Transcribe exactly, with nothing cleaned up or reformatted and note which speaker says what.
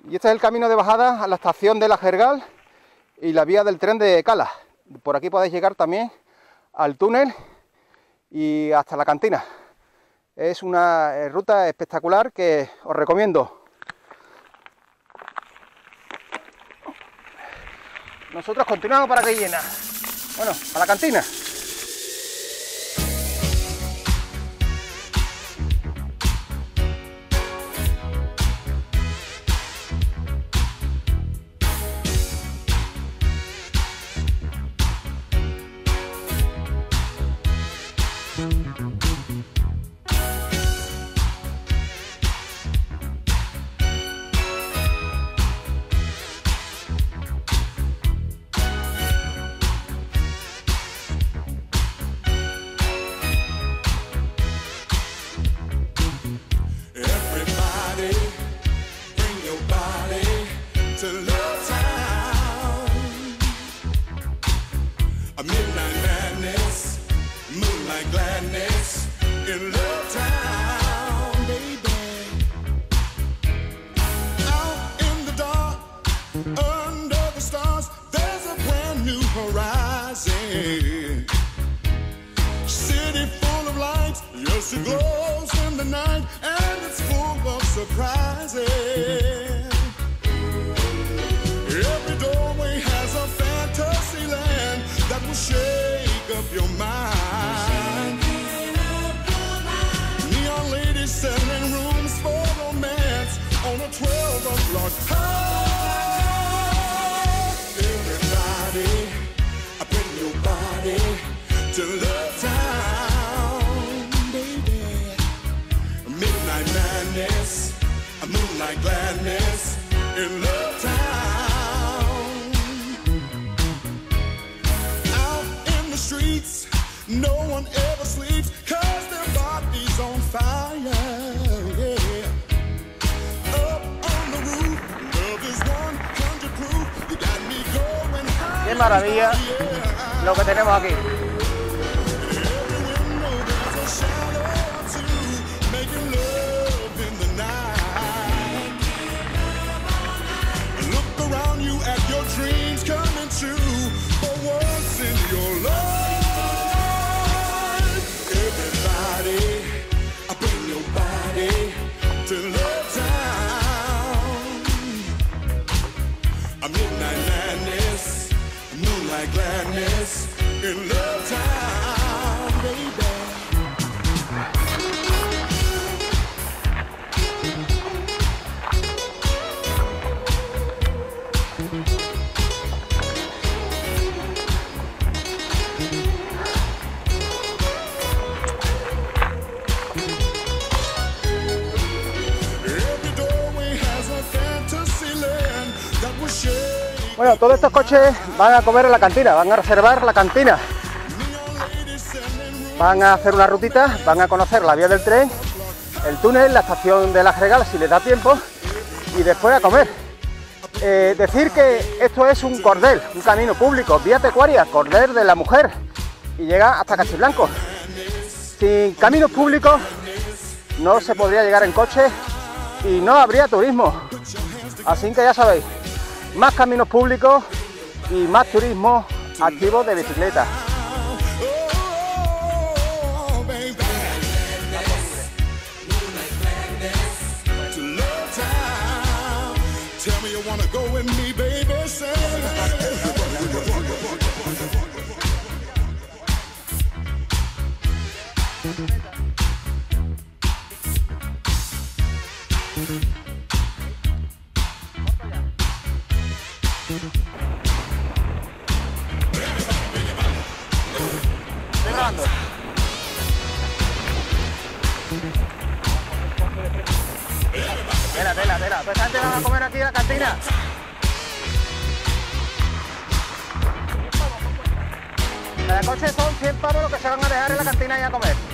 Speaker 1: Y este es el camino de bajada a la estación de La Jergal y la vía del tren de Cala. Por aquí podéis llegar también al túnel y hasta la cantina. Es una ruta espectacular que os recomiendo. Nosotros continuamos para Cayena. Bueno, a la cantina.
Speaker 2: It glows in the night and it's full of surprises. Every doorway has a fantasy land that will shake up your mind. Neon ladies selling rooms for romance on a twelve o'clock high. Everybody, bring your body to Love Town. Madness, a moonlight gladness in Love Town. Out in the streets, no one ever sleeps, cause their body's on fire, yeah. Up on the roof, love is one hundred proof. You got me going high.
Speaker 1: Qué maravilla lo que tenemos aquí.
Speaker 2: Dreams coming true for once in your life. Everybody, bring your body to Love Town. A midnight madness, moonlight gladness in Love Town, baby.
Speaker 1: Bueno, todos estos coches van a comer en la cantina, van a reservar la cantina. Van a hacer una rutita, van a conocer la vía del tren, el túnel, la estación de La Jergal si les da tiempo y después a comer. Eh, decir que esto es un cordel, un camino público, vía pecuaria, cordel de la mujer y llega hasta Cachiblanco. Sin caminos públicos no se podría llegar en coche y no habría turismo. Así que ya sabéis, más caminos públicos y más turismo activo de bicicleta. Estoy grabando. Tela, tela, tela. Pues antes vamos a comer aquí en la cantina. Cada coche son cien pavos lo que se van a dejar en la cantina y a comer.